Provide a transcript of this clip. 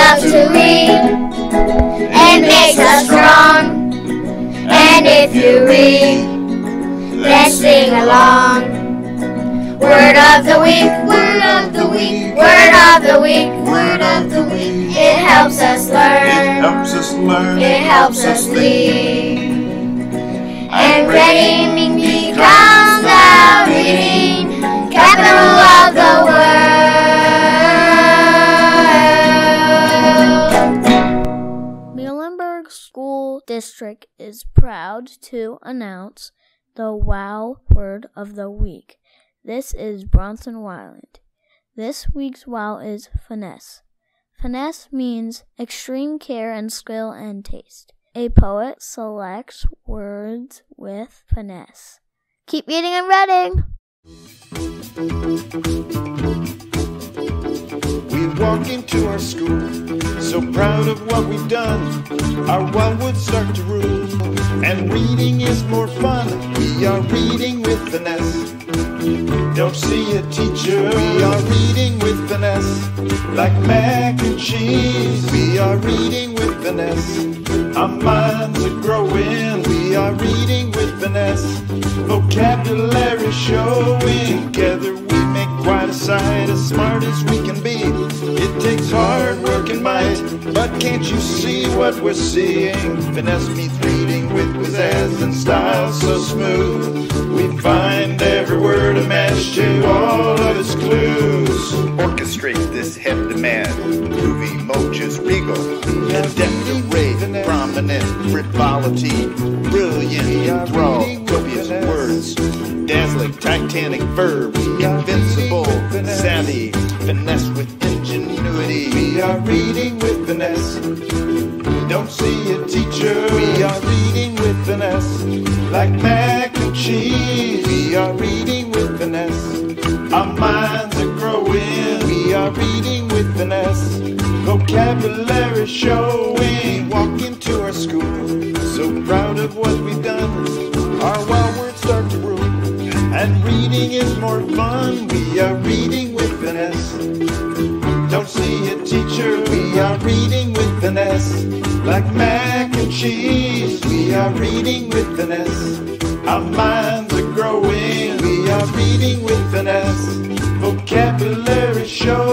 love to read. It makes us strong. And if you read, then sing along. Word of the week, word of the week, word of the week, word of the week. It helps us learn, it helps us lead. And reading becomes the reading capital of the world. Muhlenberg School District is proud to announce the WOW Word of the Week. This is Bronson Wyland. This week's WOW is finesse. Finesse means extreme care and skill and taste. A poet selects words with finesse. Keep reading and reading! We walk into our school, so proud of what we've done. Our wildwoods start to rule, and reading is more fun. We are reading with finesse. Don't see a teacher. We are reading with finesse, like mac and cheese. We are reading with finesse. Our minds are growing. We are reading with finesse. Vocabulary showing. Together we make quite a sight, as smart as we can be. It takes hard work and might, but can't you see what we're seeing? Finesse meets reading with pizzazz and style so smooth. We find every word a match to all of its clues. Orchestrate this head demand, groovy, mojas, regal, adept array, prominent, frivolity, brilliant, enthrall, copious words, dazzling, titanic verbs, invincible, savvy, finesse with ingenuity. We are reading with finesse. Don't see a teacher. We are reading with finesse, like mac and cheese. We are reading with finesse. Our minds are growing. We are reading with finesse. Vocabulary showing. Walk into our school, so proud of what we've done. Our wild words start to rule, and reading is more fun. We are reading with finesse. Don't see a teacher. We are reading with finesse, like mac and cheese. We are reading with finesse. Our minds are growing. We are reading with finesse. Vocabulary show.